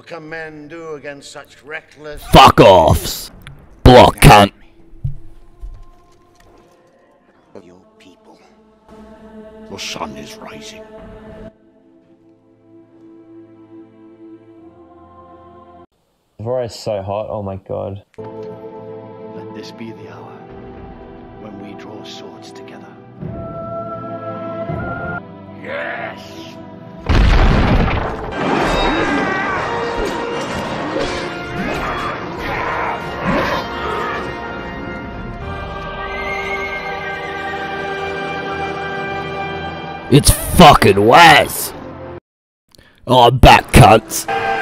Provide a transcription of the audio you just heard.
can men do against such reckless... Fuck offs. Block cunt. Your people. The sun is rising. Vora is so hot, oh my god. Let this be the hour when we draw swords together. Yes! It's fucking Wes. Oh, I'm back, cunts.